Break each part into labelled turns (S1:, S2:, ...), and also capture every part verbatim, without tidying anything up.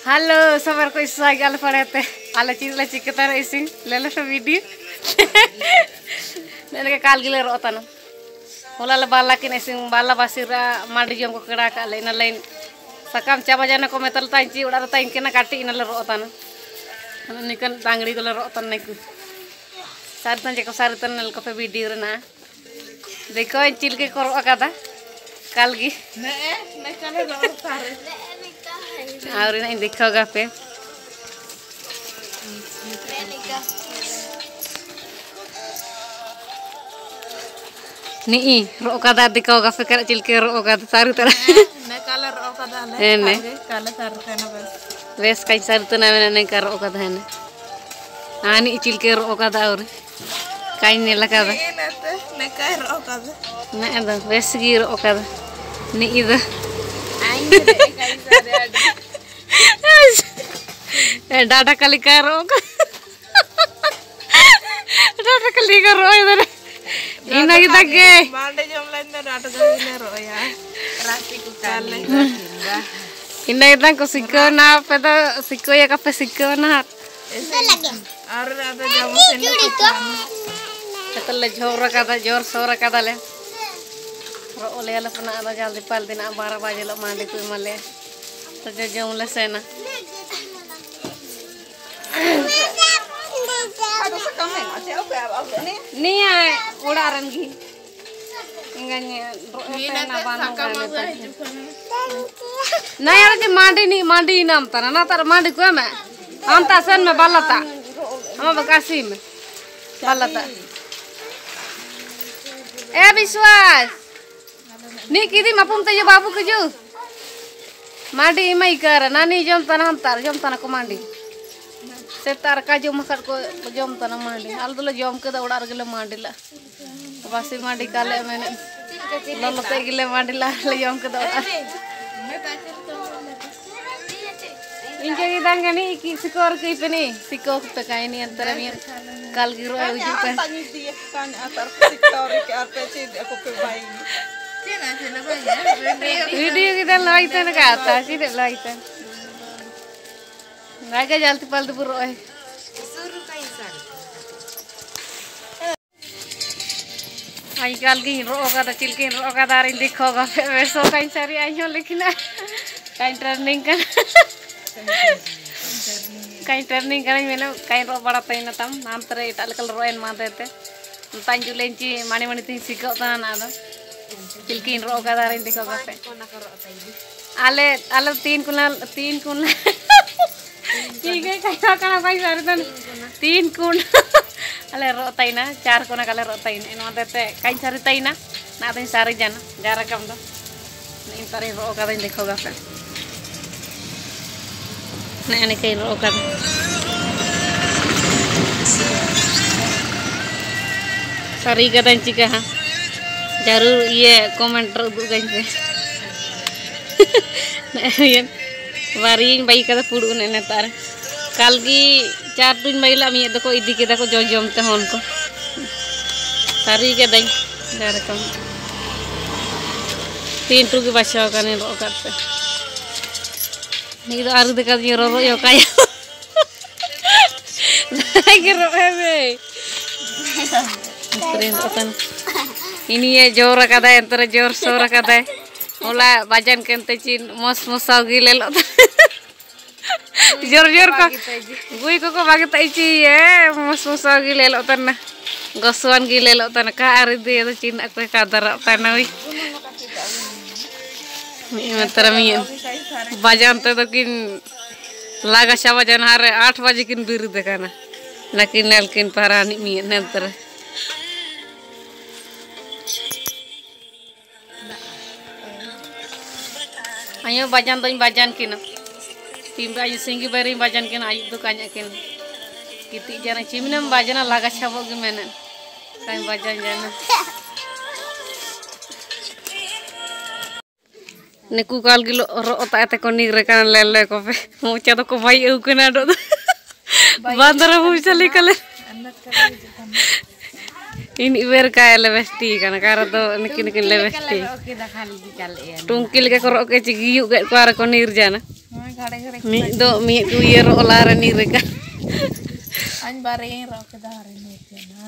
S1: Halo, sabar ko isa gal parete. Ala चीज ला चिकता रे इसिंग ले लो तो वीडियो ने के काल गिले रो तन होला ला बाला किन इसिंग बाला बासिरा माडी जम को कड़ा का ले न लाइन सकम चाबा जाना को मेतल ताई ची उड़ा ताई केना काटी इन ले रो तन निकन डांगड़ी को ले रो तन नेकु सारतन जे को सारतन नल को पे वीडियो रे ना देखो इन चिल के करो अकादा काल गी ने ने काले रो सारे और इन देखोगा पे nih ro kada dikau kafe kara cilke ro kada saru tera
S2: ne kala ro kada le
S1: ne
S2: kala saru tena bes
S1: bes kai saru tena mena ne karo kada ne ani cilke ro kada aur kai ne la kada
S2: ne kai ro kada
S1: ne ada bes gi ro kada ni ida
S2: ai ne kai sare
S1: adi dada kali karo dada kali karo idar ina kita ke
S2: mande jom lain dada kali ro ya rati ku kale
S1: ina kita ko sikko na peda sikko ya kape sikko na
S2: lagi aur ada jam sen
S1: Setelah jor kada jor sora kada le ro ole ala pana ada jaldi pal dina bara baje lo mandi ku male to jom le sena nih ya udah rangi enggaknya roena banu nah ya lagi mandi nih mandi nam tanah nah tar mandi kue me anta sen me balata ama bekasi me balata eh Biswas nih kiri mapum tayo babu keju mandi imai kara nani jom tanah antar jom tanah ko mandi setar kaju masak ko jom tanah mandi al dulu jom ke da udar gile mandi la basi mandi kale mene lolo te gile mandi la le jom ke da udar inke kita ngani ki sikor ki peni sikor pe kai ni antara mi kal giro e uju pe
S2: kan atar sikor ke arpe chi aku pe bai
S1: video kita laiten ka ata chi de laiten naga jalti paltu puro eh
S2: suru kai sar
S1: ai kal gi ro ka da chil gi ro ka darin dikho ga verso kai sari ayo likna kai training kan kai training kan mena kai ro bada taina tam namtre ital ro en ma dete tanju lenci mani mani tin sikko tan na da chil gi ro ka darin dikho ga pe ale ale तीन kunal तीन kunal ठीक है क्या करना भाई सारे तो तीन कुन अले रोताई ना चार कोना कले रोताई ना इन वादते कहीं सारे ताई ना ना तो सारे जाना जारा कम तो इन तारे रो का तो देखो गा फिर नहीं नहीं कहीं रो का सारी का तो चिका हाँ जरूर ये कमेंट दो गई पे नहीं वारिंग बाई kada pudun ene tar kalgi चार दिन महिला मी दको इदी के दको जम जम ते हन को सारी के दई दार कम तीन टू के बचाव करने रो करते नी तो आरु देखा ये रो रो यो काय के रो है बे ट्रेन ओतन ini ye jor kada entere jor sora kada ola bajan kente cin mos mosau gile lo jor jor ko gui ko ko bagi tai ci ye mos mosau gile lo tanah gosuan gile lo tanah ka ari de to cin ak kadar tanah wi mi matra mi bajan te to kin laga sha bajan hare आठ बजे kin bir dekana lakin nalkin parani mi nentra ayo bajan to bajan kina tim ayu singgi bari bajan kina ayu to kanya kin kiti jana chimnam bajana laga chabo ge menen kai bajan jana neku kal gilo ro ota ate ko nigre kan lele ko pe mucha to ko bai u kana do bandara mu chali kale ini berkah lebesti karena karena tuh nikin nikin lebesti tungkil ke korok ke cigiuk ke kuara konir jana mi do mi tu yer olara ni reka
S2: An bareng ro ke dari ni na.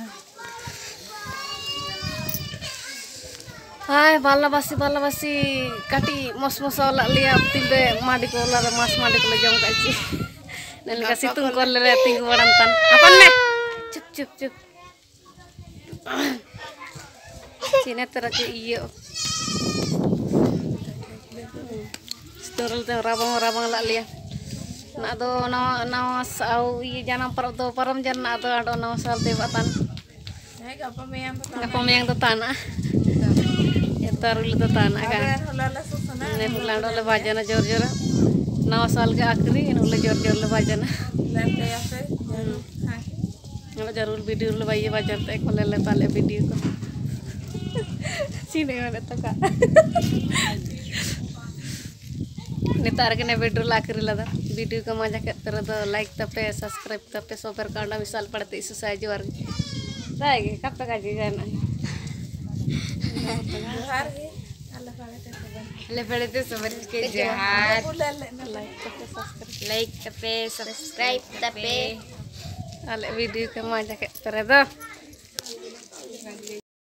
S1: Hai bala basi bala basi kati mos mos ola liap timbe madi ko ola mas madi ko jong kaci dan kasih tungkol le tinggu warantan apa nek cuk cuk cuk Cina terake iyo Storel teng rabang-rabang lak liya. Nak do nawa nawa sau iya janam par do param jan nak do ado nawa sal tebatan.
S2: Hai gapa meyang to.
S1: Ngapa meyang to tanah. Ya tarul to tanah kan.
S2: Hulala susana.
S1: Ne hulando le bajana jor-jor. Nawa sal ke akri inu le jor-jor le bajana.
S2: Lente ya fe. Hai.
S1: Ngalo jarul video le bayi bajar te ko le tale video ko. Sini mana to ka. नितार के ने video ला कर लदा video का मजा के तरह तो like तपे सब्सक्राइब तपे सोपर कांडा मिसाल पड़ते इस साइज वर जाएगी कब तक आ जाना
S2: Har ge. Allah pagate
S3: Le perdete sobre que jahat.
S1: Like तपे subscribe
S3: Like tapi subscribe tapi
S1: ale video का मजा के तरह तो